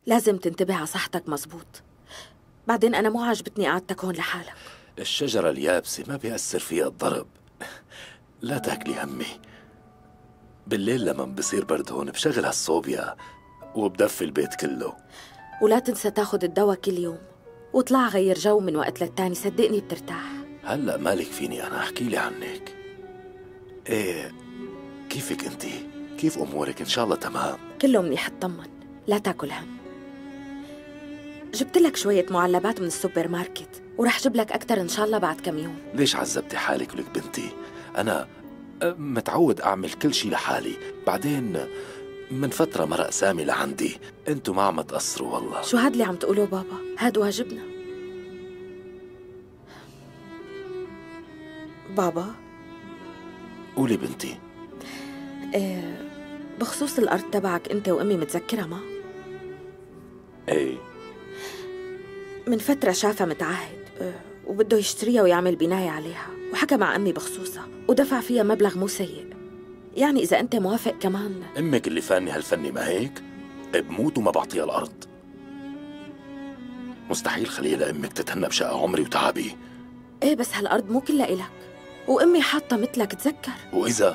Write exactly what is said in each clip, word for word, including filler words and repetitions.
لازم تنتبه على صحتك مزبوط. بعدين أنا مو عاجبتني قعدتك هون لحالك. الشجرة اليابسة ما بيأثر فيها الضرب. لا تاكلي همي. بالليل لما بصير برد هون بشغل هالصوبيا وبدفي البيت كله. ولا تنسى تاخد الدواء كل يوم، وطلع غير جو من وقت للتاني، صدقني بترتاح. هلأ مالك فيني أنا أحكي لي عنك. إيه كيفك أنتي؟ كيف أمورك؟ إن شاء الله تمام؟ كله منيح، اطمن، لا تاكل هم. جبت لك شوية معلبات من السوبر ماركت، ورح جيب لك أكتر إن شاء الله بعد كم يوم. ليش عذبتي حالك ولك بنتي؟ أنا متعود أعمل كل شي لحالي. بعدين من فترة مرق سامي لعندي، انتو ما عم تقصروا والله. شو هاد اللي عم تقوله بابا؟ هاد واجبنا. بابا قولي بنتي. إيه بخصوص الأرض تبعك أنت وأمي، متذكرة ما؟ ايه من فترة شافها متعهد إيه وبده يشتريها ويعمل بناية عليها، وحكى مع أمي بخصوصها ودفع فيها مبلغ مو سيء. يعني إذا أنت موافق كمان. أمك اللي فاني هالفني ما هيك؟ بموت وما بعطيها الأرض. مستحيل خليها لأمك تتهنى بشقى عمري وتعبي. إيه بس هالأرض مو كلها إلك، وأمي حاطة مثلك، تذكر. وإذا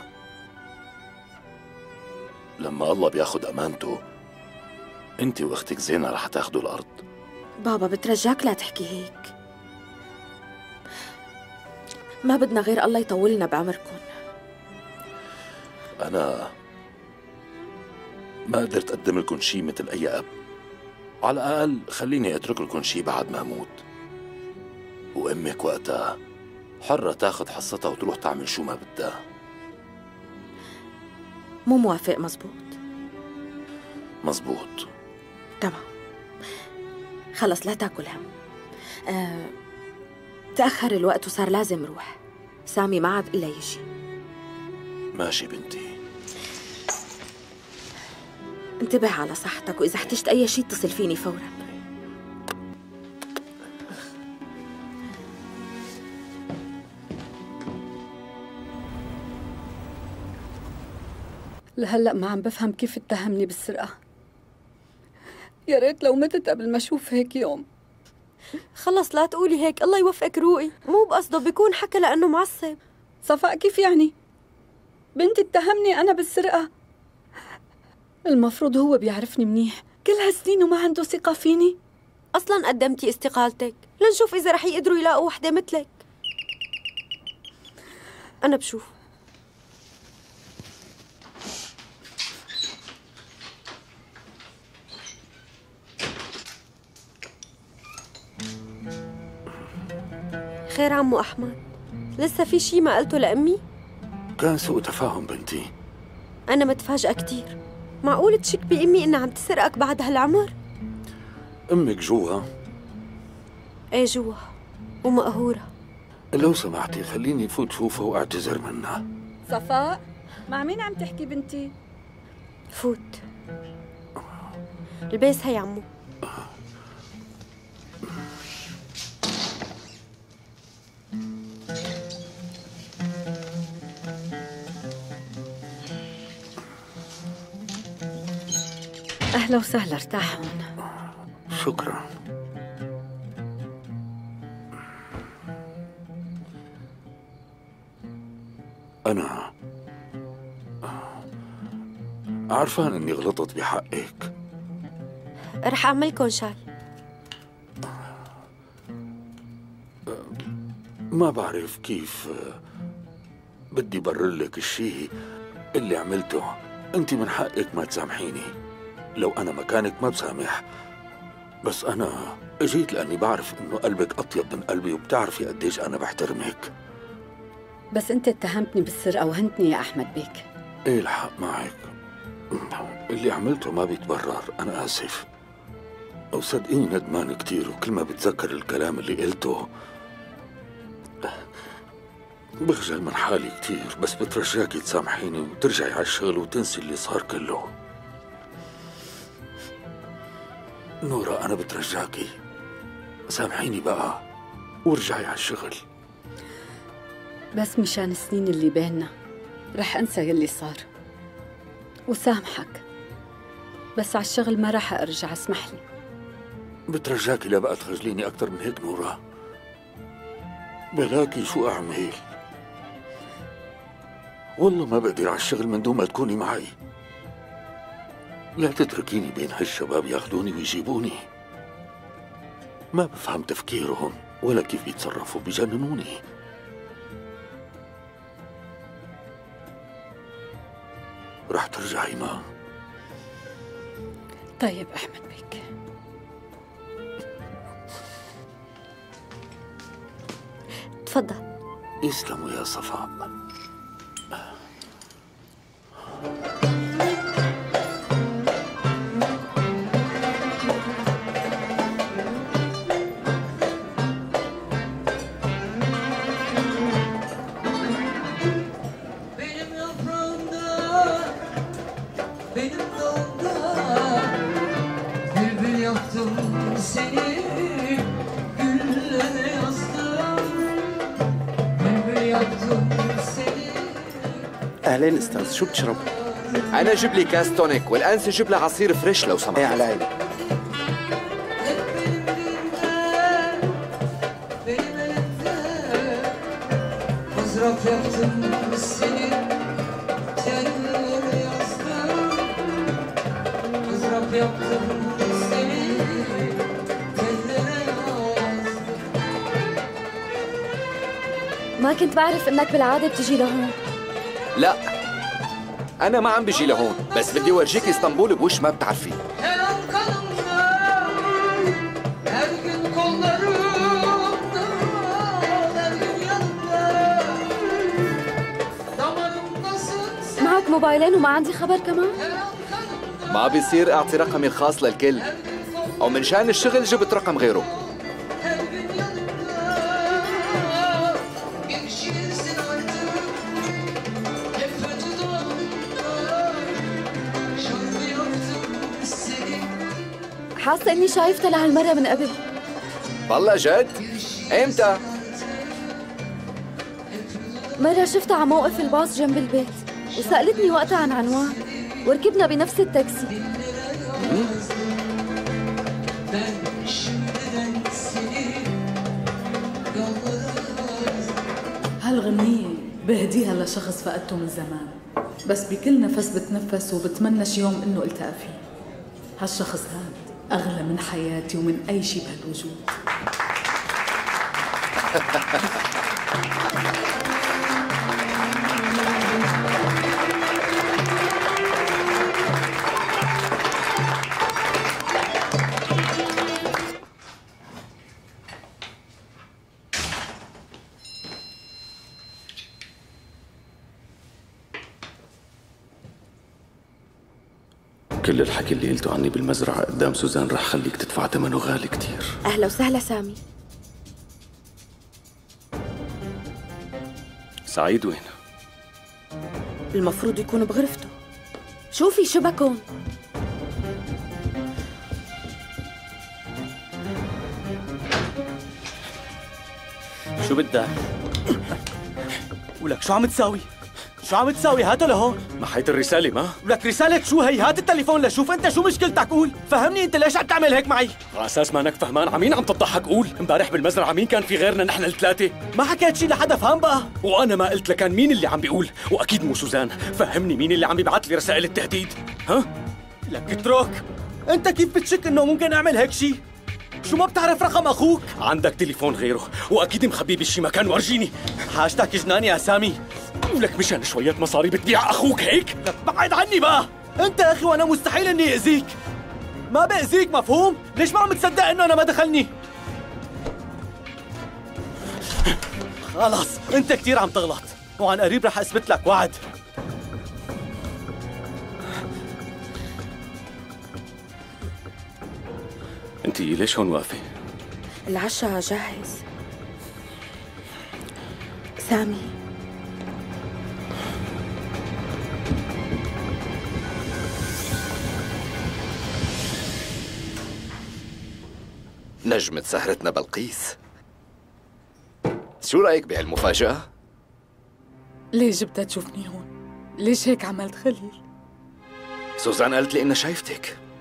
لما الله بياخد أمانته أنت وأختك زينة رح تاخدوا الأرض. بابا بترجاك لا تحكي هيك، ما بدنا غير الله يطولنا بعمركم. أنا ما قدرت أقدم لكم شي مثل أي أب. على الأقل خليني أترك لكم شي بعد ما أموت. وأمك وقتها حرة تاخد حصتها وتروح تعمل شو ما بدها. مو موافق؟ مزبوط مزبوط. تمام خلص لا تاكل هم. أه... تأخر الوقت وصار لازم روح. سامي ما عاد إلا يجي. ماشي بنتي. انتبه على صحتك، وإذا احتجت أي شيء اتصل فيني فوراً. لهلأ ما عم بفهم كيف اتهمني بالسرقة. يا ريت لو متت قبل ما أشوف هيك يوم. خلص لا تقولي هيك، الله يوفقك روقي، مو بقصده، بيكون حكى لأنه معصب. صفاء كيف يعني؟ بنتي اتهمني أنا بالسرقة. المفروض هو بيعرفني منيح، كل هالسنين وما عنده ثقة فيني. أصلاً قدمتي استقالتك لنشوف إذا رح يقدروا يلاقوا وحدة مثلك. أنا بشوف. خير عمو أحمد، لسه في شي ما قلته لأمي؟ كان سوء تفاهم بنتي. أنا متفاجئة كتير. معقول تشك بأمي إنها عم تسرقك بعد هالعمر؟ أمك جوا؟ إيه جوا ومقهورة. لو سمحتي خليني فوت شوفها وأعتذر منها. صفاء مع مين عم تحكي بنتي؟ فوت البس هي عمو. أهلا وسهلا، ارتاح هون. شكرا. أنا عارفان إني غلطت بحقك. رح أعملكن شاي. ما بعرف كيف بدي بررلك الشيء اللي عملته. أنت من حقك ما تسامحيني، لو أنا مكانك ما بسامح. بس أنا اجيت لأني بعرف إنه قلبك أطيب من قلبي، وبتعرفي قديش أنا بحترمك. بس أنت اتهمتني بالسرقة وهنتني يا أحمد بيك. إيه الحق معك، اللي عملته ما بيتبرر. أنا آسف، وصدقيني ندمان كتير، وكل ما بتذكر الكلام اللي قلته بخجل من حالي كتير. بس بترجاكي تسامحيني وترجعي على الشغل وتنسي اللي صار كله. نورا أنا بترجاكي سامحيني بقى وارجعي على الشغل. بس مشان السنين اللي بيننا رح أنسى يلي صار وسامحك. بس على الشغل ما راح أرجع، اسمح لي. بترجاكي لا بقى تخجليني أكتر من هيك نورا. بلاكي شو أعمل؟ والله ما بقدر على الشغل من دون ما تكوني معي. لا تتركيني بين هالشباب ياخذوني ويجيبوني. ما بفهم تفكيرهم ولا كيف يتصرفوا، بجننوني. رح ترجعي ما؟ طيب أحمد بيك. تفضل. يسلموا يا صفاء. أهلين أستاذ، شو بتشرب؟ أنا جيب لي كاس تونيك والأنسة جيب لي عصير فريش لو سمحت. إيه على عيني. ما كنت بعرف انك بالعادة بتجي لهون. لا أنا ما عم بجي لهون، بس بدي ورجيك اسطنبول بوش ما بتعرفيه. معك موبايلين وما عندي خبر كمان؟ ما بيصير أعطي رقمي الخاص للكل، أو من شان الشغل جبت رقم غيره. حاسة إني شايفتها لهالمرة من قبل. والله جد؟ إمتى؟ مرة شفتها على موقف الباص جنب البيت وسألتني وقتها عن عنوان وركبنا بنفس التاكسي. هالغنية بهديها لشخص فقدته من زمان، بس بكل نفس بتنفس وبتمنى شي يوم إنه التقى فيه. هالشخص هاد أغلى من حياتي ومن أي شي بهالوجود. كل الحكي اللي قلته عني بالمزرعة قدام سوزان رح خليك تدفع ثمنه غالي كتير. أهلا وسهلا سامي. سعيد وين؟ المفروض يكون بغرفته. شوفي شو بكون. شو بدك؟ ولك شو عم تساوي؟ شو عم تساوي؟ هاتها لهون. محيت الرسالة ما؟ ولك رسالة شو هي؟ هات التليفون لشوف انت شو مشكلتك. قول فهمني انت ليش عم تعمل هيك معي؟ على اساس ما انك فهمان عمين عم تضحك. قول امبارح بالمزرعة مين كان في غيرنا نحن الثلاثة؟ ما حكيت شي لحدا، فهم بقى. وانا ما قلت لكان مين اللي عم بيقول، واكيد مو سوزان. فهمني مين اللي عم بيبعث لي رسائل التهديد؟ ها؟ لك اترك. انت كيف بتشك انه ممكن اعمل هيك شي؟ شو ما بتعرف رقم اخوك؟ عندك تليفون غيره واكيد مخبيه بشي مكان، ورجيني. حاجتك جنان يا سامي. ولك مشان شوية مصاري بتبيع اخوك هيك؟ لك بعد عني بقى. انت يا اخي وانا مستحيل اني اذيك. ما باذيك، مفهوم؟ ليش ما عم تصدق انه انا ما دخلني؟ خلص انت كثير عم تغلط، وعن قريب رح اثبت لك، وعد. انتي ليش هون واقفة؟ العشاء جاهز. سامي نجمة سهرتنا بلقيس، شو رأيك بهالمفاجأة؟ ليش جبتها تشوفني هون؟ ليش هيك عملت خليل؟ سوزان قالت لي إنها شايفتك.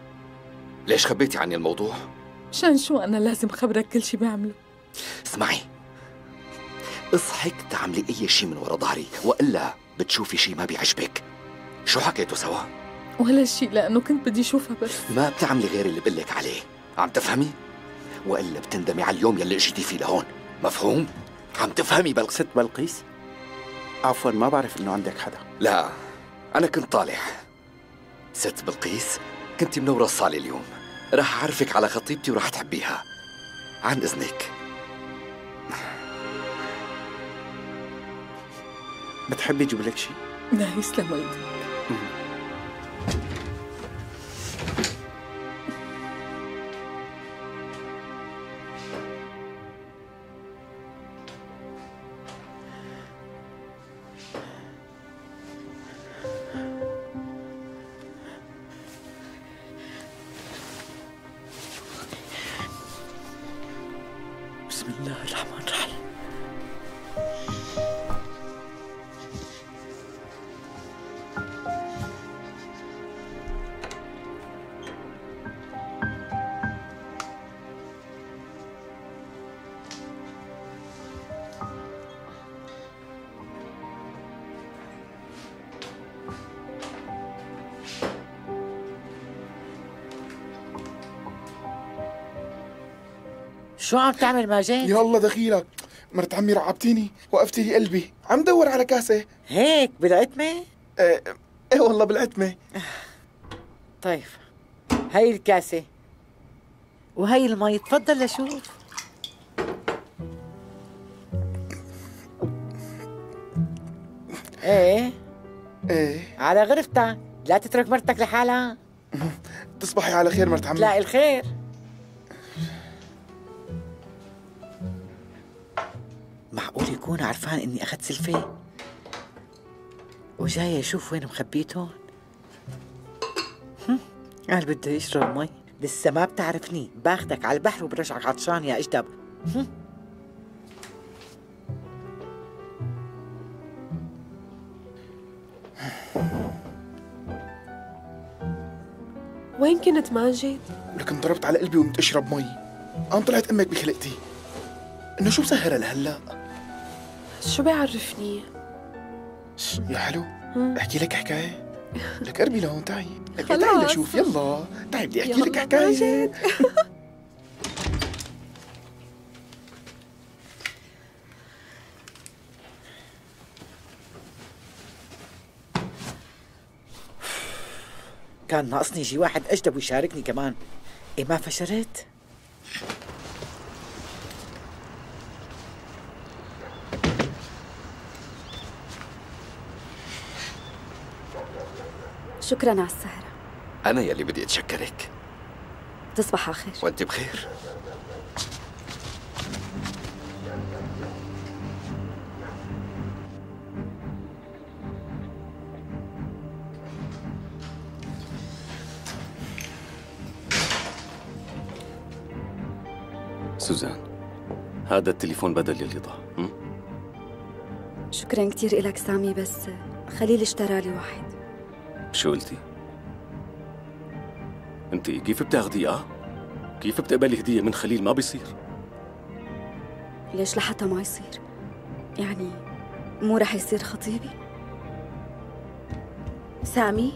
ليش خبيتي عني الموضوع؟ مشان شو أنا لازم خبرك كل شي بعمله؟ اسمعي، اصحك تعملي أي شي من ورا ظهري، وإلا بتشوفي شي ما بيعجبك. شو حكيتوا سوا؟ ولا شي، لأنه كنت بدي أشوفها بس. ما بتعملي غير اللي بقلك عليه، عم تفهمي؟ وإلا بتندمي على اليوم يلي اجيتي فيه لهون، مفهوم؟ عم تفهمي بلقيس؟ ست بلقيس، عفوا ما بعرف إنه عندك حدا. لا، أنا كنت طالع. ست بلقيس، كنتي منورة الصالة اليوم، راح أعرفك على خطيبتي وراح تحبيها. عن إذنك. بتحبي أجيب لك شيء؟ لا يسلم ايدك. بسم الله الرحمن الرحيم. شو عم تعمل ماجد؟ يلا دخيلك، مرت عمي رعبتيني، وقفتي لي قلبي، عم دور على كاسة. هيك بالعتمة؟ ايه, ايه والله بالعتمة. طيب هاي الكاسة وهي المي، تفضل لشوف. ايه ايه على غرفتك، لا تترك مرتك لحالها. تصبحي على خير مرت عمي. تلاقي الخير. معقول يكون عرفان اني اخذت سلفي وجاي اشوف وين مخبيتهم؟ قال بده يشرب مي. لسه ما بتعرفني، باخدك على البحر وبرجعك عطشان يا اجدب. وين كنت ماجد؟ لكن ضربت على قلبي وقمت اشرب مي، قام طلعت امك بخلقتي انه شو مسهرة لهلا؟ شو بيعرفني؟ يا حلو، احكي لك حكاية. لك قربي لهون، تعي لك، خلاص. تعي لشوف، يلا تعي بدي احكي لك حكاية. ماجد. كان ناقصني يجي واحد اجدب ويشاركني كمان. ايه ما فشرت؟ شكراً على السهرة. أنا يلي بدي أتشكرك. تصبح على خير. وأنت بخير. سوزان، هذا التليفون بدل يلي ضاع. شكراً كتير إلك سامي، بس خليل اشترى لي واحد. شو قلتي؟ انت كيف بتاخدي اه؟ كيف بتقبلي هدية من خليل؟ ما بيصير. ليش لحتى ما يصير؟ يعني مو رح يصير خطيبي؟ سامي،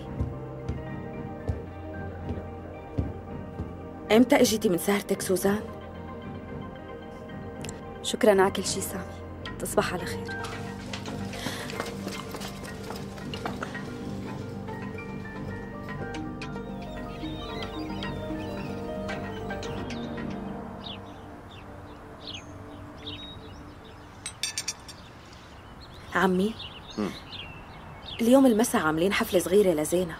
امتى اجيتي من سهرتك سوزان؟ شكراً على كل شي سامي، تصبح على خير. عمي، اليوم المساء عاملين حفلة صغيرة لزينة،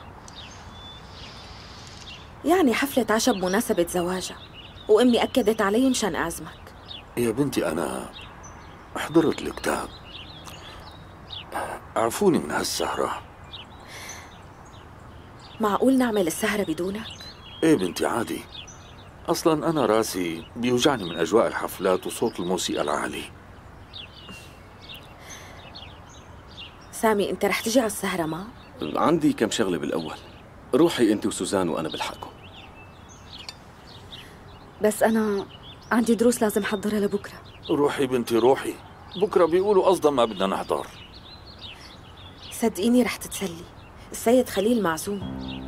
يعني حفلة عشاء بمناسبة زواجها، وأمي أكدت علي مشان أعزمك. يا بنتي أنا حضرت الكتاب، عفوني من هالسهرة. معقول نعمل السهرة بدونك؟ إيه بنتي عادي، أصلاً أنا راسي بيوجعني من أجواء الحفلات وصوت الموسيقى العالي. سامي، أنت رح تجي على السهرة ما؟ عندي كم شغلة بالأول. روحي أنت وسوزان وأنا بلحقكم. بس أنا عندي دروس لازم حضرها لبكرة. روحي بنتي روحي، بكرة بيقولوا أصلا ما بدنا نحضر. صدقيني رح تتسلي، السيد خليل معزوم.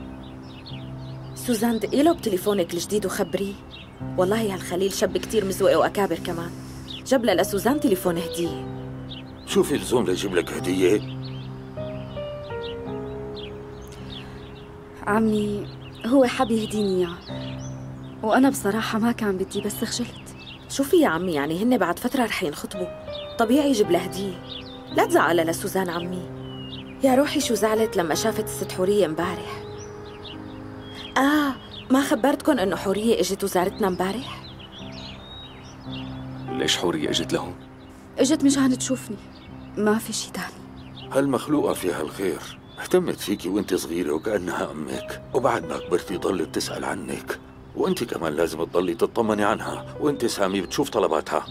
سوزان دقي له بتليفونك الجديد وخبريه. والله هالخليل شاب كتير مزوق وأكابر كمان، جاب لها لسوزان تليفون هدية. شو في لزوم ليجيب لك هدية؟ عمي هو حاب يهديني إياه، وأنا بصراحة ما كان بدي بس خجلت. شوفي يا عمي، يعني هن بعد فترة رح ينخطبوا، طبيعي يجيب لها هدية. لا تزعلها لسوزان عمي. يا روحي شو زعلت لما شافت الست حورية امبارح. آه ما خبرتكن إنه حورية إجت وزارتنا امبارح؟ ليش حورية إجت لهون؟ إجت مشان تشوفني، ما في شي تاني. هالمخلوقة فيها الخير، اهتمت فيكي وانت صغيرة وكأنها أمك، وبعد ما كبرتي ضلت تسأل عنك، وانت كمان لازم تضلي تطمني عنها، وانت سامي بتشوف طلباتها.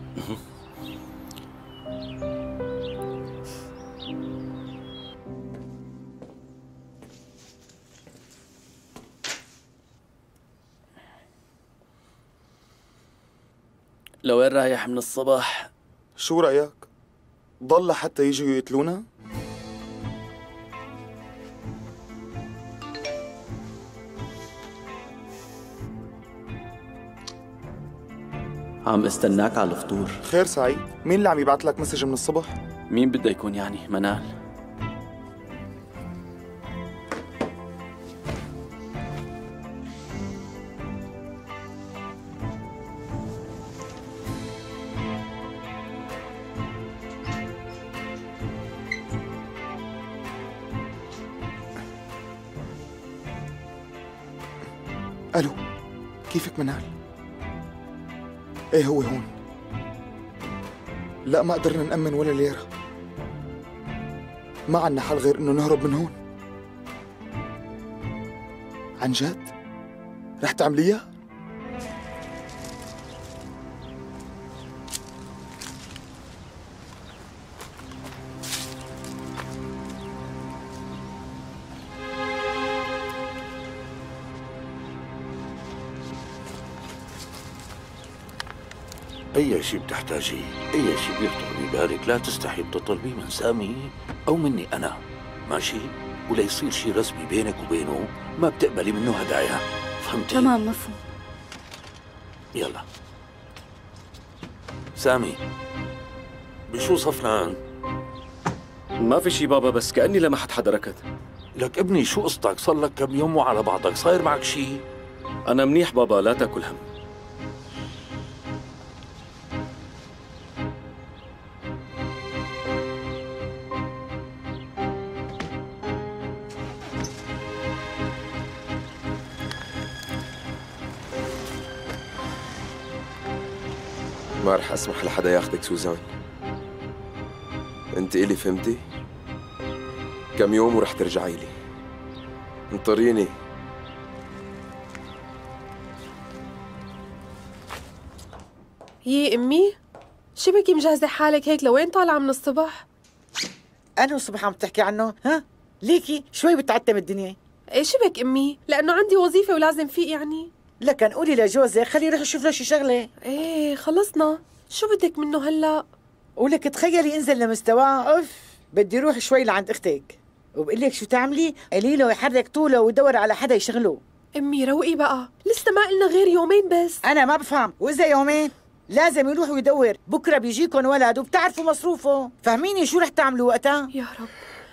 لوين رايح من الصباح؟ شو رأيك؟ ضل حتى يجوا يقتلونا؟ عم استناك على الفطور. خير سعيد، مين اللي عم يبعث لك مسج من الصبح؟ مين بده يكون يعني؟ منال. الو، كيفك منال؟ ايه هو هون. لا ما قدرنا نأمن ولا ليرة، ما عنا حل غير انه نهرب من هون. عن جد؟ رح تعمليها؟ أي شيء بتحتاجيه، أي شيء بيخطر ببالك لا تستحي بتطلبيه من سامي أو مني أنا، ماشي؟ ولا يصير شيء رسمي بينك وبينه ما بتقبلي منه هدايا، فهمتي؟ تمام مفهوم. يلا سامي، بشو صفنان؟ ما في شي بابا، بس كأني لمحت حدا ركض. لك ابني شو قصتك؟ صار لك كم يوم وعلى بعضك، صاير معك شي؟ أنا منيح بابا، لا تاكل هم. ما رح اسمح لحدا ياخدك سوزان. انت الي فهمتي؟ كم يوم ورح ترجعي لي. انطريني. يي امي، شبكي مجهزه حالك هيك لوين طالعه من الصبح؟ انا الصبح عم تحكي عنه؟ ها؟ ليكي شوي بتعتم الدنيا. ايه شبك امي؟ لانه عندي وظيفه ولازم فيق يعني. لكن قولي لجوزي خليه يروح يشوف له شي شغله. ايه خلصنا، شو بدك منه هلا؟ ولك تخيلي انزل لمستواه. اوف، بدي روح شوي لعند اختك، وبقول لك شو تعملي؟ قولي له يحرك طوله ويدور على حدا يشغله. امي روقي بقى، لسه ما قلنا غير يومين بس. انا ما بفهم، واذا يومين لازم يروح ويدور، بكره بيجيكم ولد وبتعرفوا مصروفه، فهميني شو رح تعملوا وقتها؟ يا رب.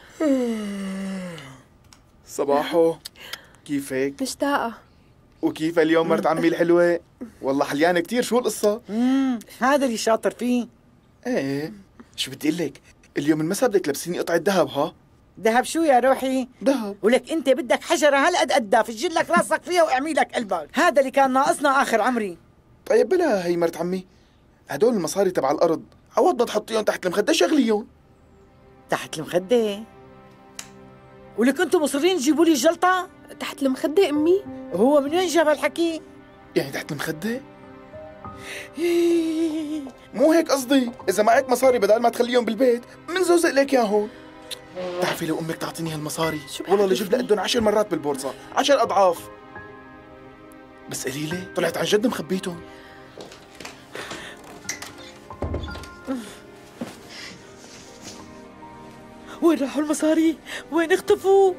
صباحو، كيفك؟ مشتاقة. وكيف اليوم مرت عمي الحلوة؟ والله حليانة كتير، شو القصة؟ امم هذا اللي شاطر فيه. ايه، شو بدي اقول لك؟ اليوم المساء بدك تلبسيني قطعة ذهب. ها؟ ذهب شو يا روحي؟ ذهب. ولك انت بدك حجرة هالقد قدها فجل لك راسك فيها واعمي لك قلبك، هذا اللي كان ناقصنا اخر عمري. طيب بلا هي مرت عمي، هدول المصاري تبع الارض عوضنا تحطيهم تحت المخدة شغليهم. تحت المخدة؟ ولك انتم مصرين تجيبوا لي الجلطة؟ تحت المخدة امي؟ هو من وين جاب هالحكي؟ يعني تحت المخدة؟ مو هيك قصدي، إذا معك مصاري بدل ما تخليهم بالبيت منزوزق لك يا هون. بتعرفي لو أمك تعطيني هالمصاري والله لجيب لها قدهم عشر مرات بالبورصة، عشر أضعاف. بس قليلة طلعت عن جد مخبيتهم. وين راحوا المصاري؟ وين اختفوا؟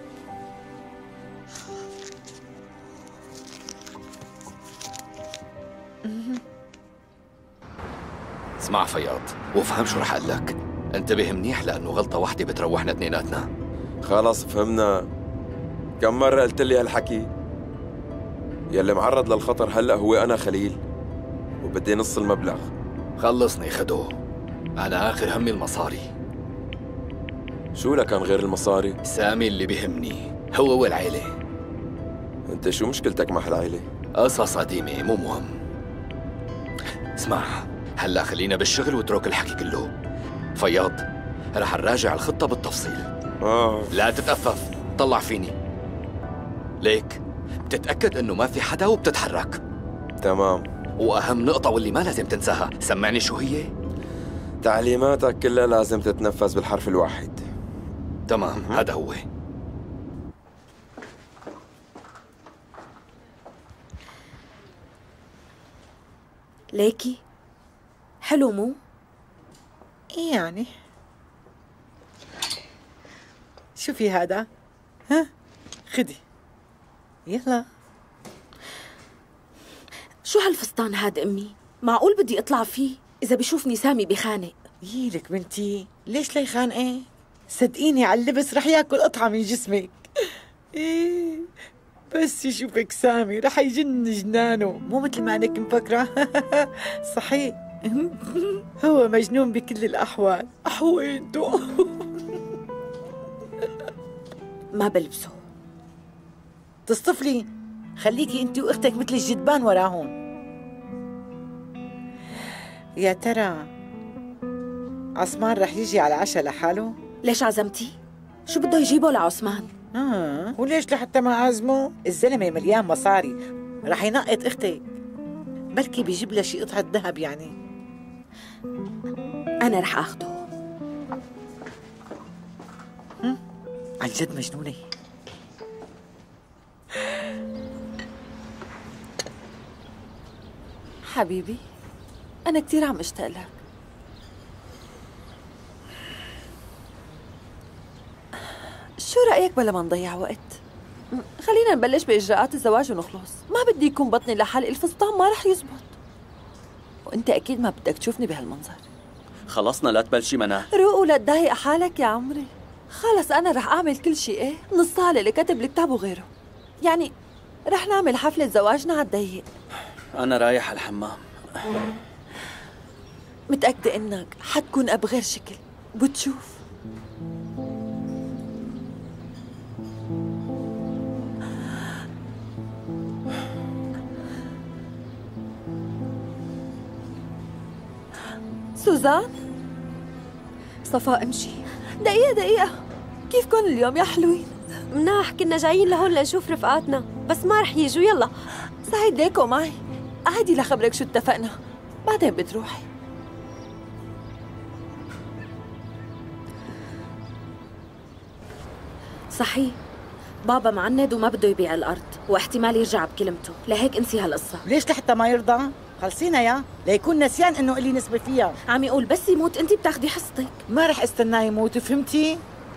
اسمع فياض وافهم شو رح اقول لك. انتبه منيح لانه غلطه واحده بتروحنا اثنيناتنا. خلص فهمنا. كم مرة قلت لي هالحكي؟ يلي معرض للخطر هلأ هو أنا خليل، وبدي نص المبلغ. خلصني خدو، أنا آخر همي المصاري. شو لكان غير المصاري؟ سامي اللي بيهمني هو والعيلة. أنت شو مشكلتك مع هالعيلة؟ قصص قديمة مو مهم. اسمع، هلأ خلينا بالشغل واترك الحكي كله. فياض، رح نراجع الخطة بالتفصيل. آه لا تتأفف، طلع فيني. ليك بتتأكد إنه ما في حدا وبتتحرك. تمام. وأهم نقطة واللي ما لازم تنساها، سمعني شو هي؟ تعليماتك كلها لازم تتنفذ بالحرف الواحد. تمام، هذا هو. ليكي حلو مو؟ ايه يعني؟ شو في هذا؟ ها؟ خدي يلا. شو هالفستان هاد امي؟ معقول بدي اطلع فيه اذا بيشوفني سامي بخانق؟ يلك بنتي ليش لا يخانقي؟ صدقيني على اللبس رح ياكل قطعة من جسمك. إيه بس يشوفك سامي رح يجن جنانه، مو مثل ما انك مفكرة. صحيح هو مجنون بكل الأحوال. أحوينته. ما بلبسه. تصطفلي، خليكي انت واختك مثل الجدبان وراهم. يا ترى عثمان رح يجي على العشاء لحاله؟ ليش عزمتي؟ شو بده يجيبه لعثمان؟ اه وليش لحتى ما عازمه؟ الزلمه مليان مصاري، رح ينقط اختك. بركي بيجيب لها شي قطعه ذهب يعني. انا رح اخده. هم؟ عن جد مجنونه. حبيبي أنا كتير عم أشتاق لك. شو رأيك بلا ما نضيع وقت؟ خلينا نبلش بإجراءات الزواج ونخلص. ما بدي يكون بطني لحالي، الفستان ما رح يزبط، وأنت أكيد ما بدك تشوفني بهالمنظر. خلصنا لا تبلشي منى. روق ولا تضايق حالك يا عمري. خلص أنا رح أعمل كل شيء. إيه نص صالة اللي كتب الكتاب وغيره. يعني رح نعمل حفلة زواجنا على الضيق. أنا رايح على الحمام. متأكدة إنك حتكون بغير شكل، بتشوف. سوزان؟ صفاء امشي. دقيقة دقيقة، كيفكن اليوم يا حلوين؟ مناح، كنا جايين لهون لنشوف رفقاتنا بس ما رح يجوا. يلا سعيد ليكو معي. عادي لخبرك شو اتفقنا، بعدين بتروحي. صحيح بابا معند وما بده يبيع الأرض، واحتمال يرجع بكلمته، لهيك انسي هالقصة. ليش لحتى ما يرضى؟ خلصينا يا ليكون نسيان انه إلي نسبة فيها. عم يقول بس يموت انت بتاخدي حصتك. ما رح استناه يموت، فهمتي؟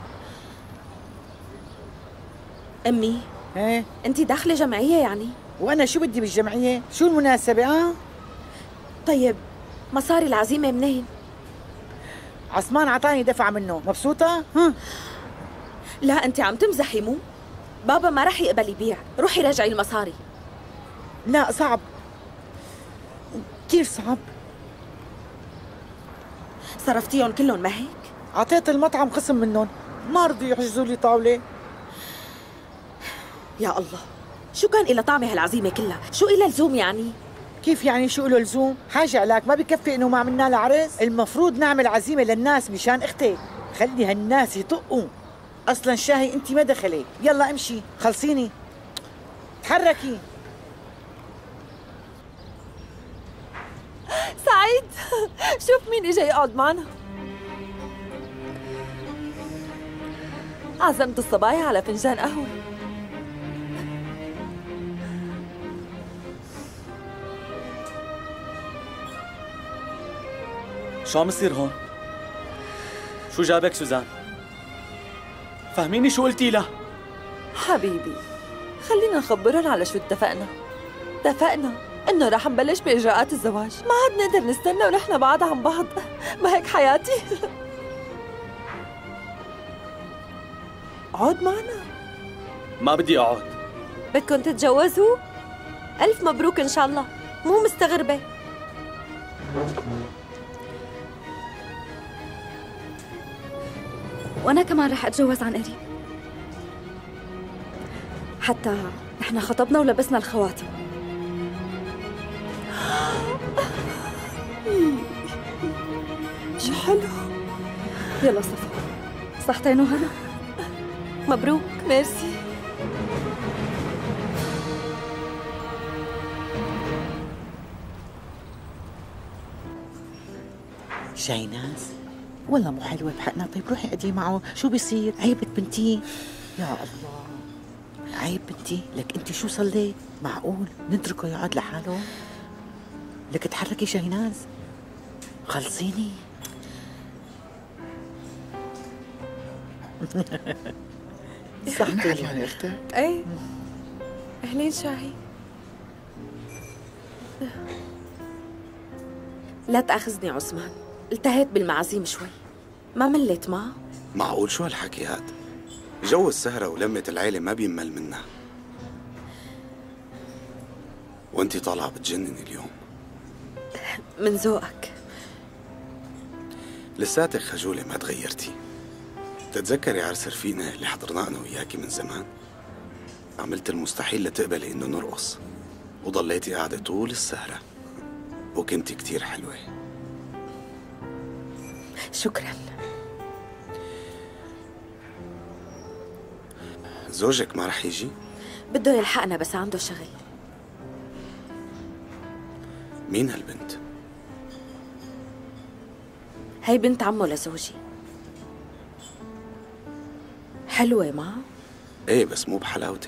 امي ايه انت داخلة جمعية يعني؟ وانا شو بدي بالجمعية؟ شو المناسبة اه؟ طيب مصاري العزيمة منين؟ عثمان عطاني دفع منه، مبسوطة؟ ها؟ لا انت عم تمزحي مو؟ بابا ما رح يقبل يبيع، روحي راجعي المصاري. لا صعب كيف صعب؟ صرفتيهم كلهم ما هيك؟ عطيت المطعم خصم منهم، ما رضوا يحجزوا لي طاولة. يا الله، شو كان إلها طعمة هالعزيمة كلها؟ شو إلها لزوم يعني؟ كيف يعني شو له لزوم؟ حاجة علاك ما بكفي إنه ما عملنا لها عرس؟ المفروض نعمل عزيمة للناس مشان أختك، خلي هالناس يطقوا. أصلاً شاهي أنت ما دخلي، يلا امشي، خلصيني، تحركي. سعيد شوف مين اجا يقعد معنا. عزمت الصبايا على فنجان قهوة. شو عم يصير هون؟ شو جابك سوزان؟ فهميني شو قلتي لها؟ حبيبي خلينا نخبرهم على شو اتفقنا. اتفقنا انه رح نبلش باجراءات الزواج، ما عاد نقدر نستنى ونحن بعاد عن بعض. ما هيك حياتي؟ عود معنا. ما بدي اقعد. بدكم تتجوزوا؟ ألف مبروك إن شاء الله، مو مستغربة. وأنا كمان رح أتجوز عن قريب، حتى نحن خطبنا ولبسنا الخواتم. شو حلو. يلا صفا، صحتين وهنا. مبروك. ميرسي. شاهيناز والله مو حلوة بحقنا. طيب روحي قدي معه، شو بيصير؟ عيبت بنتي. يا الله عيب بنتي. لك انت شو صليت؟ معقول نتركه يقعد لحاله؟ لك تحركي شاهيناز، خلصيني. صحتي يعني اختي؟ ايه اهلين شاهي. لا تأخذني عثمان، التهيت بالمعازيم شوي، ما مليت معه. معقول شو هالحكي هاد؟ جو السهرة ولمة العيلة ما بيمل منها، وانتي طالعة بتجنني اليوم. من ذوقك. لساتك خجولة ما تغيرتي. تتذكري عرس رفيقنا اللي حضرناه أنا وياكي من زمان؟ عملت المستحيل لتقبلي إنه نرقص، وضليتي قاعدة طول السهرة، وكنتي كتير حلوة. شكراً. زوجك ما رح يجي؟ بده يلحقنا بس عنده شغل. مين هالبنت؟ هي بنت عمه لزوجي. حلوة ما؟ ايه بس مو بحلاوتك.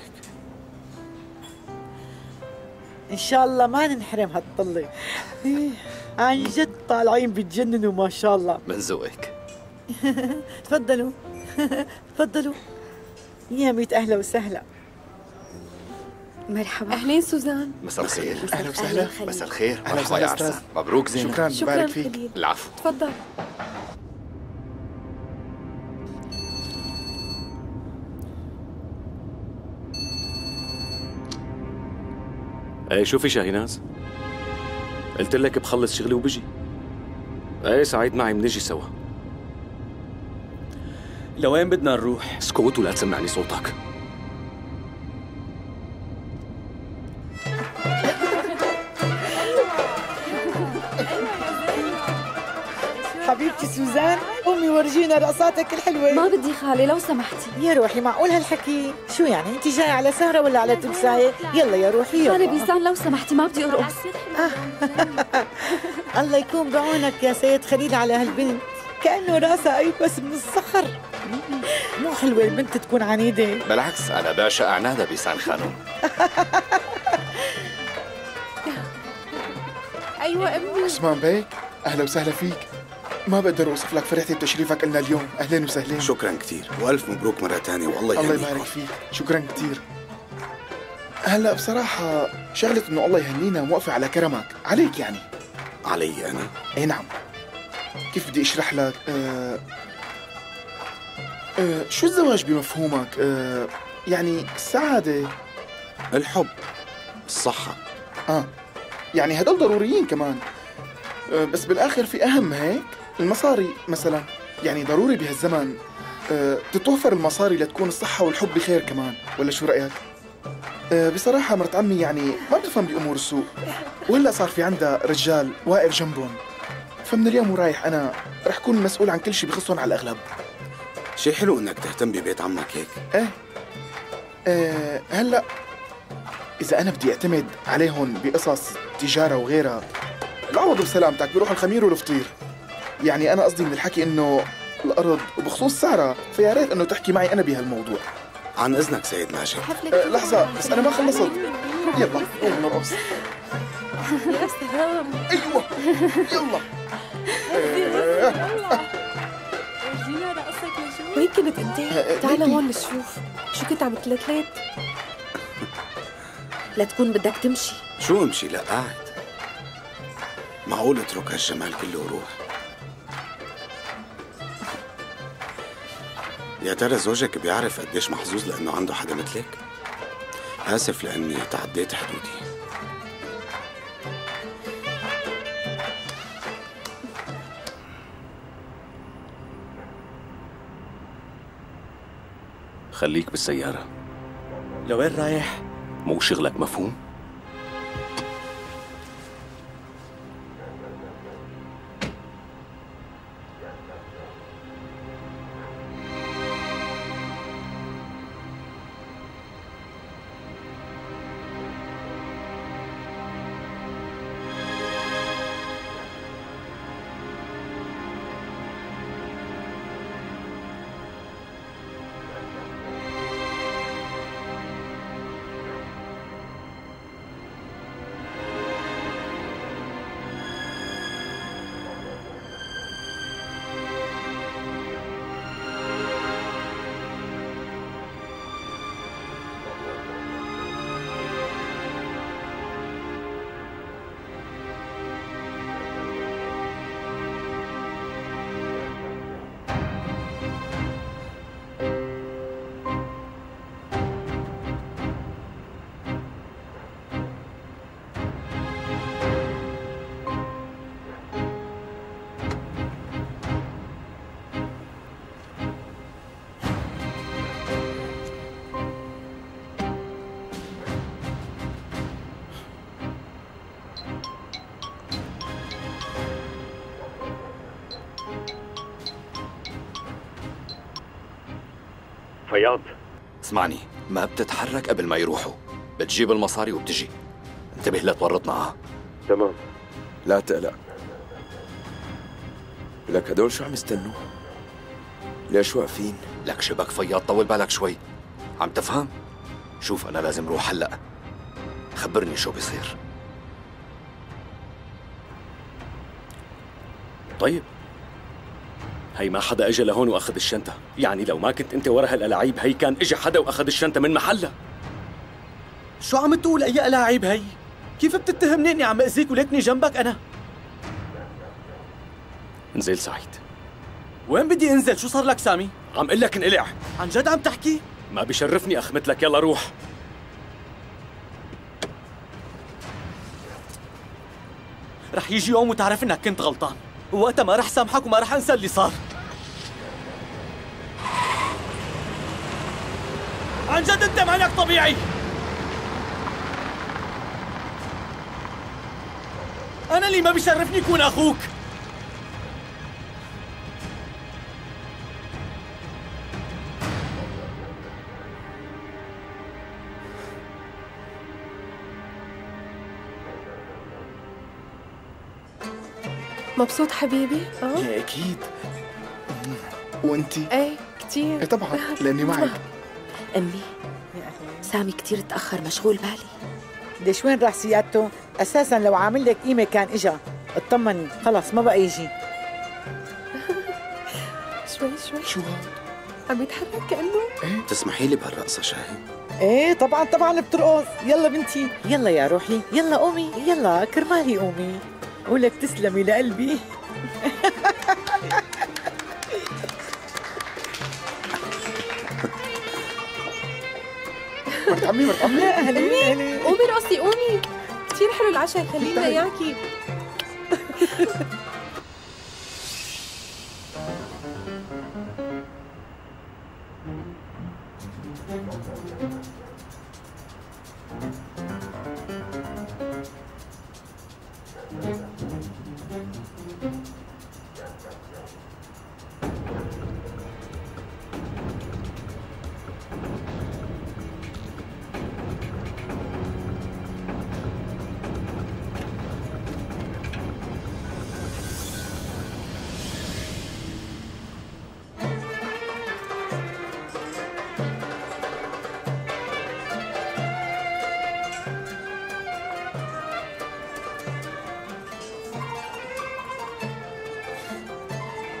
ان شاء الله ما ننحرم هالطلة. إيه عن جد طالعين بتجننوا ما شاء الله. من ذوقك. تفضلوا تفضلوا. يا ميت اهلا وسهلا. مرحبا. اهلين سوزان. مساء الخير. اهلا وسهلا. مساء الخير. أهلا مرحبا يا وسهلا عرسان. أستاذ. مبروك زينب. شكرا. شكرا بارك فيك. خليل. العفو. تفضل. ايه شوفي شاهيناز، قلت لك بخلص شغلي وبجي. ايه سعيد معي بنجي سوا. لوين بدنا نروح؟ اسكت ولا تسمعني صوتك. حبيبتي سوزان، قومي ورجينا رقصاتك الحلوة. ما بدي خالي لو سمحتي. يا روحي معقول هالحكي؟ شو يعني انت جاية على سهرة ولا على تمساية؟ يلا يا روحي يلا. أنا بيسان لو سمحتي ما بدي أرقص. الله يكون بعونك يا سيد خليل على هالبنت، كأنه راسها أي بس من الصخر. مو حلوة البنت تكون عنيدة. بالعكس أنا بعشق عنادة بيسان خانم. ايوه ابني. عثمان بيك اهلا وسهلا فيك. ما بقدر اوصف لك فرحتي بتشريفك لنا اليوم. اهلين وسهلين. شكرا كتير والف مبروك مرة تانية والله الله يهنيكم. يبارك فيك. شكرا كتير. هلا بصراحة شغلة انه الله يهنينا موقفة على كرمك عليك يعني. علي انا؟ اي نعم. كيف بدي اشرح لك؟ أه أه شو الزواج بمفهومك؟ أه يعني السعادة، الحب، الصحة. اه يعني هدول ضروريين كمان. أه بس بالاخر في اهم هيك المصاري مثلا. يعني ضروري بهالزمن أه تتوفر المصاري لتكون الصحة والحب بخير كمان، ولا شو رأيك؟ أه بصراحة مرت عمي يعني ما بتفهم بأمور السوق، وهلا صار في عندها رجال واقف جنبهم، فمن اليوم ورايح أنا رح كون مسؤول عن كل شيء بخصهم على الأغلب. شيء حلو إنك تهتم ببيت عمك هيك. إيه أه هلا إذا أنا بدي أعتمد عليهم بقصص تجارة وغيرها، العوض بسلامتك بيروح الخمير والفطير. يعني أنا قصدي من الحكي إنه الأرض وبخصوص سعرها، فيا ريت إنه تحكي معي أنا بهالموضوع. عن إذنك سيد ماجد. أه لحظة بس أنا ما خلصت. يلا قوم نرقص. يا سلام. أيوة يلا. جينا رقصك لشوف. وين كنت انت؟ تعال هون نشوف شو كنت عم تلتلت. لا تكون بدك تمشي. شو امشي؟ لا قاعد. معقول اترك هالجمال كله وروح؟ يا ترى زوجك بيعرف قديش محظوظ لانه عنده حدا مثلك؟ اسف لاني تعديت حدودي. خليك بالسيارة. لوين رايح؟ مو شغلك، مفهوم؟ فياض، اسمعني، ما بتتحرك قبل ما يروحوا. بتجيب المصاري وبتجي. انتبه لا تورطنا. ها تمام، لا تقلق. لك هدول شو عم يستنوا؟ ليش واقفين؟ لك شبك فياض، طول بالك شوي. عم تفهم؟ شوف أنا لازم روح هلأ. خبرني شو بيصير. طيب، هي ما حدا اجى لهون واخذ الشنطة. يعني لو ما كنت انت ورا هالألاعيب هي كان اجى حدا واخذ الشنطة من محلها. شو عم تقول؟ اي ألاعيب هي؟ كيف بتتهمني اني عم اذيك ولكني جنبك انا؟ انزل سعيد. وين بدي انزل؟ شو صار لك سامي؟ عم قل لك انقلع. عن جد عم تحكي؟ ما بشرفني اخ مثلك. يلا روح. رح يجي يوم وتعرف انك كنت غلطان، ووقتها ما رح سامحك وما رح انسى اللي صار. عن جد انت معنك طبيعي. انا اللي ما بيشرفني يكون اخوك. مبسوط حبيبي؟ اه ايه اكيد. وانتي؟ ايه كتير. ايه طبعا لاني معك. امي، سامي كتير تاخر، مشغول بالي. ليش وين راح سيادته؟ اساسا لو عامل لك قيمه كان اجا. اطمني خلص ما بقى يجي. شوي شوي. شو هاد؟ عم يتحرك كانه. ايه تسمحي لي بهالرقصه شاهي؟ ايه طبعا طبعا بترقص. يلا بنتي يلا يا روحي، يلا قومي، يلا كرمالي قومي. ولك تسلمي لقلبي. مرت عمي مرت عمي. اهلا اهلا. قومي رقصي قومي، كثير حلو العشاء، خلينا اياكي.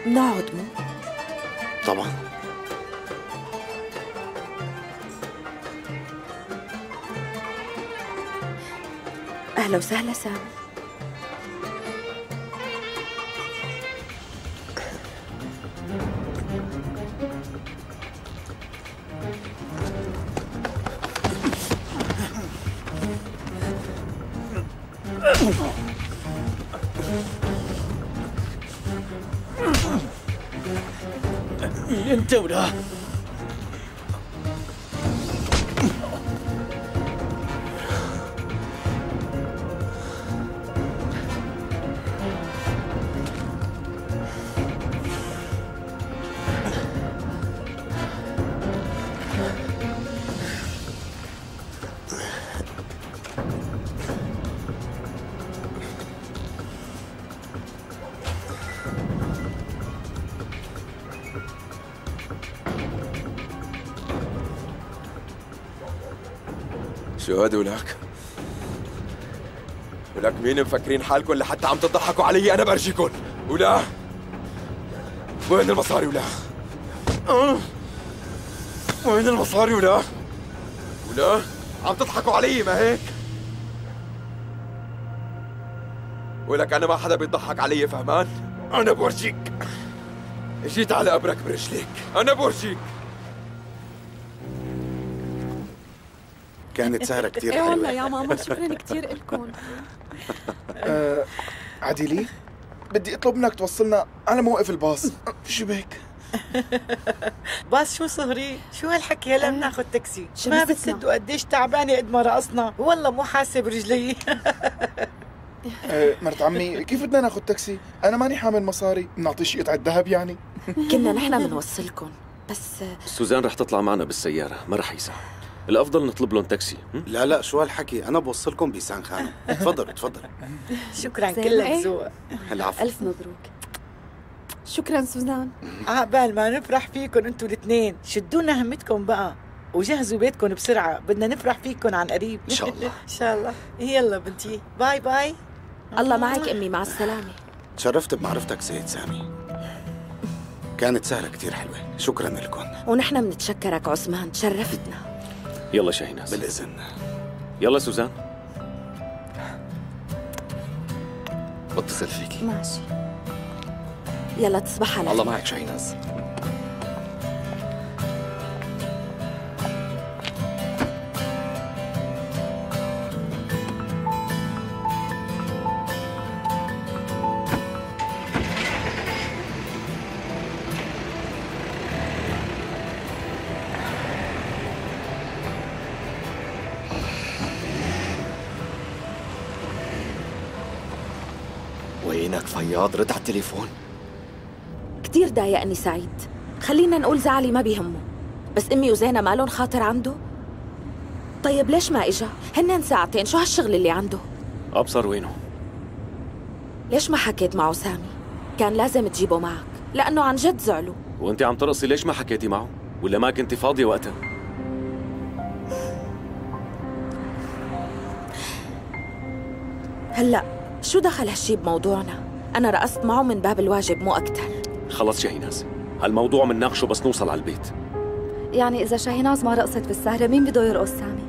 نقعد مو؟ طبعا. أهلا وسهلا سامي. انت ولا شو هاد ولك؟ ولك مين مفكرين حالكم لحتى عم تضحكوا علي؟ أنا برجيكم. ولا وين المصاري ولا؟ أه؟ وين المصاري ولا؟ ولا عم تضحكوا علي ما هيك؟ ولك أنا ما حدا بيضحك علي فهمان؟ أنا بورجيك. جيت على قبرك برجليك، أنا بورجيك. كانت سهرة كتير ايه حلوة. والله يا ماما شكرا كتير لكم. أه عديلي بدي اطلب منك توصلنا على موقف الباص. شو بك؟ باص شو صهري؟ شو هالحكي؟ هلا بناخذ تاكسي. شو ما بدنا؟ بتصدقوا قديش تعبانه قد ما رقصنا، والله مو حاسب رجلي. أه مرت عمي كيف بدنا ناخذ تاكسي؟ انا ماني حامل مصاري، بنعطي شي قطعة ذهب يعني. كنا نحن بنوصلكم بس سوزان رح تطلع معنا بالسيارة، ما رح يساعد. الأفضل نطلب لهم تاكسي. لا لا شو هالحكي، أنا بوصلكم بيسان خانم. تفضلوا تفضلوا. شكرا كلك ذوق. العفو. ألف مبروك. شكرا سوزان. عقبال ما نفرح فيكم انتوا الاثنين، شدونا همتكم بقى وجهزوا بيتكم بسرعة، بدنا نفرح فيكم عن قريب. إن شاء الله. إن شاء الله. يلا بنتي باي باي. الله معك أمي، مع السلامة. تشرفت بمعرفتك سيد سامي. كانت سهرة كتير حلوة، شكرا لكم. ونحن بنتشكرك عثمان، شرفتنا. يلا شاهيناز. بالإذن. يلا سوزان. بتصل فيكي. ماشي. يلا تصبح على الله خير. معك شاهيناز. وينك فياض؟ رد على التليفون. كتير ضايقني سعيد، خلينا نقول زعلي ما بيهمه، بس أمي وزينة مالهم خاطر عنده؟ طيب ليش ما إجا؟ هنن ساعتين، شو هالشغل اللي عنده؟ أبصر وينه؟ ليش ما حكيت معه سامي؟ كان لازم تجيبه معك، لأنه عن جد زعلوا. وأنت عم ترقصي ليش ما حكيتي معه؟ ولا ما كنتي فاضية وقتها؟ هلأ شو دخل هالشي بموضوعنا؟ أنا رقصت معه من باب الواجب مو أكتر. خلص شاهيناز، هالموضوع منناقشه بس نوصل على البيت. يعني إذا شاهيناز ما رقصت بالسهرة مين بده يرقص سامي؟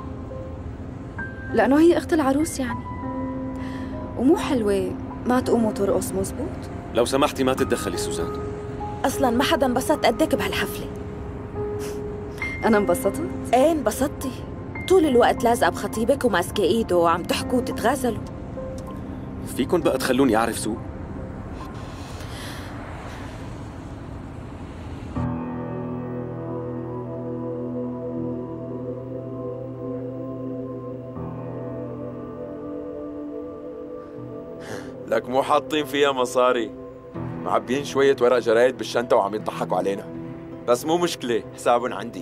لأنه هي أخت العروس يعني، ومو حلوة ما تقوم وترقص. مزبوط. لو سمحتي ما تتدخلي سوزان. أصلاً ما حدا انبسط قدك بهالحفلة. أنا انبسطت؟ إيه انبسطتي، طول الوقت لازقة بخطيبك وماسكة إيده وعم تحكوا وتتغازلوا. فيكن بقى تخلوني أعرف سوق؟ لك مو حاطين فيها مصاري، معبين شوية ورق جرايد بالشنطة وعم يضحكوا علينا. بس مو مشكلة، حسابن عندي.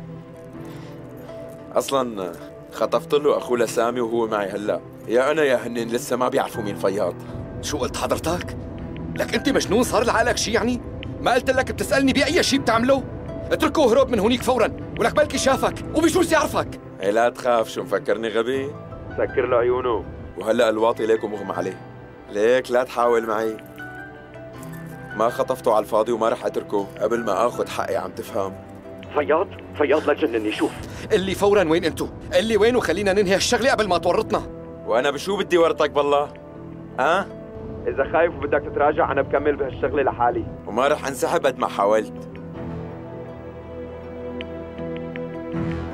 أصلاً خطفت له أخوه لسامي وهو معي هلا. يا أنا يا هنن لسه ما بيعرفوا مين فياض. شو قلت حضرتك؟ لك أنت مجنون؟ صار لعقلك شي يعني؟ ما قلت لك بتسألني بأي شي بتعمله؟ اتركه وهرب من هونيك فوراً، ولك بلكي شافك وبجوز يعرفك. هي لا تخاف، شو مفكرني غبي؟ سكر له عيونه، وهلا الواطي ليك ومغمى عليه. ليك لا تحاول معي. ما خطفته على الفاضي وما رح اتركه قبل ما اخذ حقي. عم تفهم؟ فياض فياض لا تجنني. شوف اللي فورا وين انتو؟ اللي وين وخلينا ننهي هالشغله قبل ما تورطنا. وانا بشو بدي ورطك بالله؟ ها؟ أه؟ اذا خايف وبدك تتراجع انا بكمل بهالشغله لحالي وما رح انسحب قد ما حاولت.